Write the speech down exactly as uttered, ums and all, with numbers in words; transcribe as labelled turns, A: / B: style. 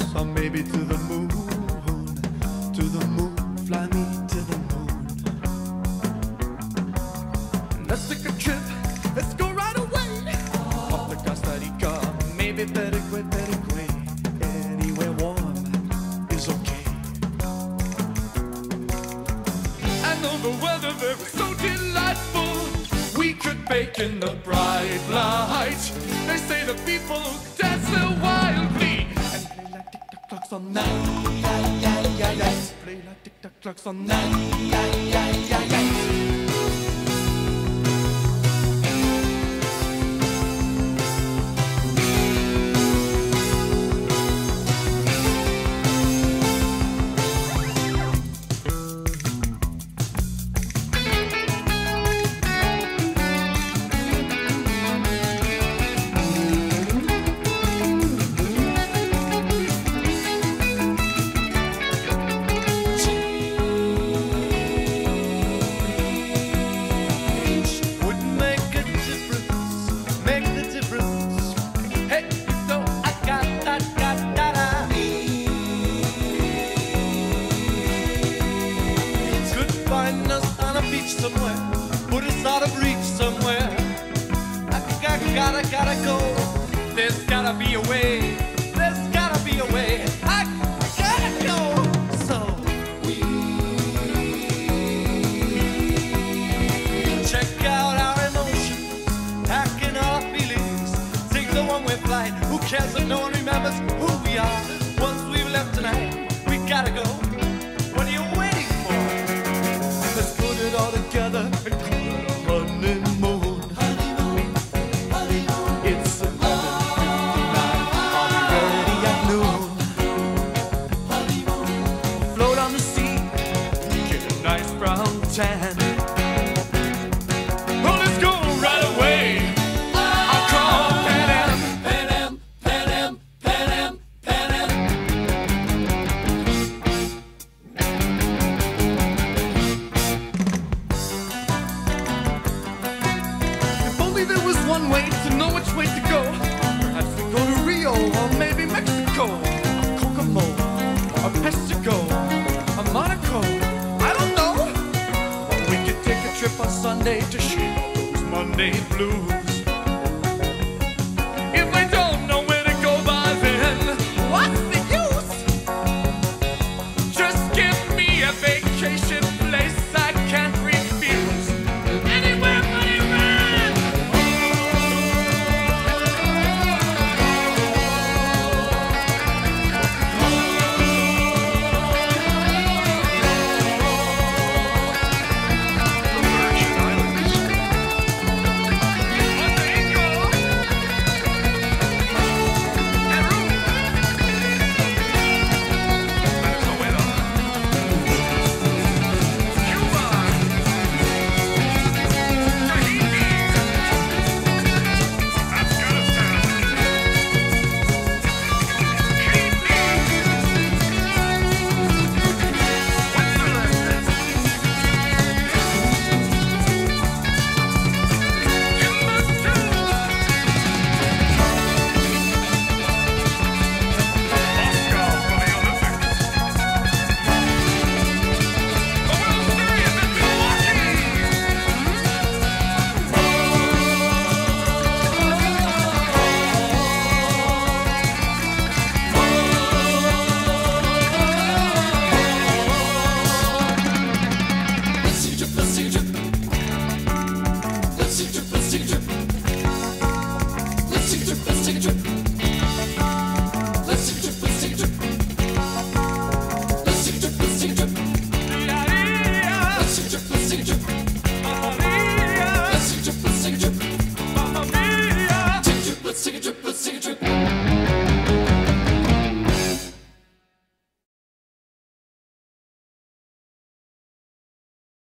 A: or maybe to the moon, to the moon, fly me to the moon. Let's take a trip, let's go right away, off to Costa Rica, maybe Paraguay, Paraguay, anywhere warm is okay. I know the weather there is so delightful, we could bake in the bright light. They say the people who dance there wildly and play like tick-tock clocks all night. Play like tick-tock clocks all night. Somewhere, put us out of reach somewhere. I, I gotta, gotta go. There's gotta be a way. There's gotta be a way. I gotta go. So we check out our emotions, packing our feelings, take the one-way flight. Who cares if no one remembers who we are? Once we've left tonight, we gotta go. What are you waiting for? Let's put it all together and call it a honeymoon. Honeymoon, honeymoon. It's eleven fifty-nine. I'll be ready at noon. Honeymoon. Float on the sea, get a nice brown tan. Oh, let's go right away. I'll call Pan Am, Pan Am, Pan Am, Pan Am, Pan Am. There was one way to know which way to go. Perhaps we go to Rio or maybe Mexico, or Kokomo, or Pestico, or Monaco. I don't know. Or we could take a trip on Sunday to shake all those Monday blues. If I don't know where to go by then, what's the use? Just give me a vacation place I can't refuse. Anywhere but Iran. Let's take a trip.